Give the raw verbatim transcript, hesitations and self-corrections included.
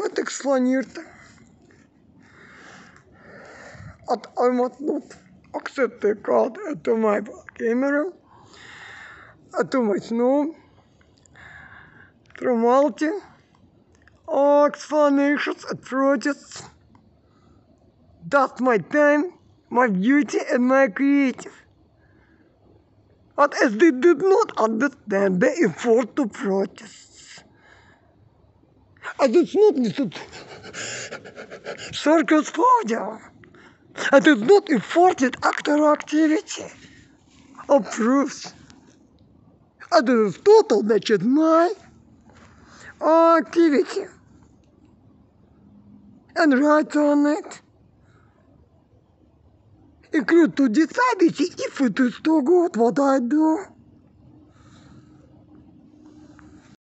not explained that I must not accept the card to my camera, to my snow, formality, explanations and projects. That's my time, my beauty and my creative. But as they did not understand the effort to protest, as it's not listed circus podium, and it's not enforced actor activity of proofs. And it is total matched my activity and right on it. Include to decide if it is too good what I do.